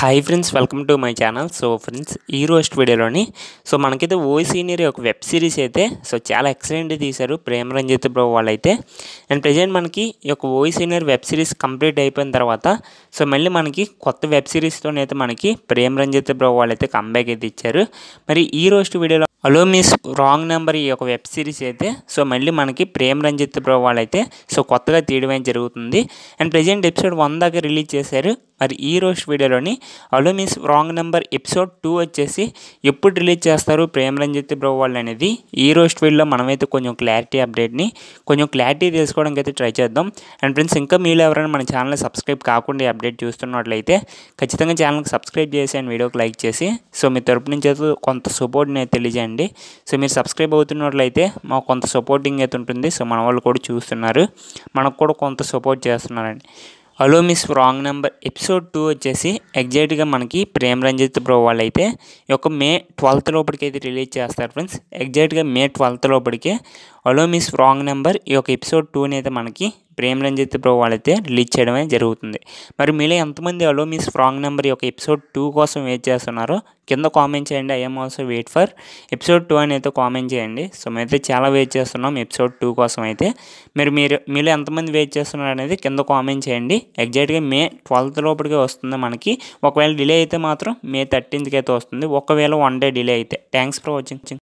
Hi friends, welcome to my channel. So friends, ఈ రోజు వీడియోలోని మనకైతే ఓయి సీనియర్ ఒక వెబ్ సిరీస్ అయితే చాలా ఎక్సలెంట్ తీశారు ప్రేమ్ రంజిత్ బ్రో వాళ్ళైతే. అండ్ ప్రజెంట్ మనకి ఈ యొక్క ఓయి సీనియర్ వెబ్ సిరీస్ కంప్లీట్ అయిపోయిన తర్వాత మళ్ళీ మనకి కొత్త వెబ్ సిరీస్తోనైతే మనకి ప్రేమ్ రంజిత్ బ్రో వాళ్ళైతే కంబ్యాక్ అయితే ఇచ్చారు. మరి ఈ రోజు వీడియోలో హలో మిస్ రాంగ్ నెంబర్ ఈ యొక్క వెబ్ సిరీస్ అయితే మళ్ళీ మనకి ప్రేమ్ రంజిత్ బ్రో వాళ్ళైతే కొత్తగా తీయడమే జరుగుతుంది. అండ్ ప్రజెంట్ ఎపిసోడ్ 1 దాకా రిలీజ్ చేశారు. మరి ఈ రోజు వీడియోలోని hello miss wrong number episode 2 వచ్చేసి ఎప్పుడు రిలీజ్ చేస్తారు ప్రేమ్ రంజిత్ బ్రో వాళ్ళు అనేది ఈ రోజు వీడియోలో మనమైతే కొంచెం క్లారిటీ తెలుసుకోవడానికి అయితే ట్రై చేద్దాం. అండ్ ఫ్రెండ్స్, ఇంకా మీరు ఎవరైనా మన ఛానల్ని సబ్స్క్రైబ్ కాకుండా అప్డేట్ చూస్తున్నట్లయితే ఖచ్చితంగా ఛానల్కి సబ్స్క్రైబ్ చేసి అండ్ వీడియోకి లైక్ చేసి మీ తరపు నుంచి అయితే కొంత సపోర్ట్ని అయితే తెలియజేయండి. మీరు సబ్స్క్రైబ్ అవుతున్నట్లయితే మాకు కొంత సపోర్టింగ్ అయితే ఉంటుంది. మన వాళ్ళు కూడా చూస్తున్నారు, మనకు కూడా కొంత సపోర్ట్ చేస్తున్నారండి. Hello miss wrong number episode 2 వచ్చేసి ఎగ్జాక్ట్గా మనకి ప్రేమ్ రంజిత్ బ్రో వాళ్ళు అయితే ఈ యొక్క మే 12th లోపలికి అయితే రిలీజ్ చేస్తారు ఫ్రెండ్స్. ఎగ్జాక్ట్గా మే 12th లోపలికి హలో మిస్ రాంగ్ నెంబర్ ఈ యొక్క ఎపిసోడ్ 2ని అయితే మనకి ప్రేమ్ రంజిత్ బ్రో వాళ్ళైతే రిలీజ్ చేయడమే జరుగుతుంది. మరి మీలో ఎంతమంది హలో మిస్ రాంగ్ నెంబర్ ఈ యొక్క ఎపిసోడ్ 2 కోసం వెయిట్ చేస్తున్నారో కింద కామెంట్ చేయండి. I'm also wait for episode 2 అని అయితే కామెంట్ చేయండి. మేమైతే చాలా వెయిట్ చేస్తున్నాం ఎపిసోడ్ 2 కోసం అయితే. మీలో ఎంతమంది వెయిట్ చేస్తున్నారు అనేది కింద కామెంట్ చేయండి. ఎగ్జాక్ట్గా మే 12th లోపలికే వస్తుంది మనకి. ఒకవేళ డిలే అయితే మాత్రం మే 13th అయితే వస్తుంది, ఒకవేళ 1 డే డిలే అయితే. Thanks for watching.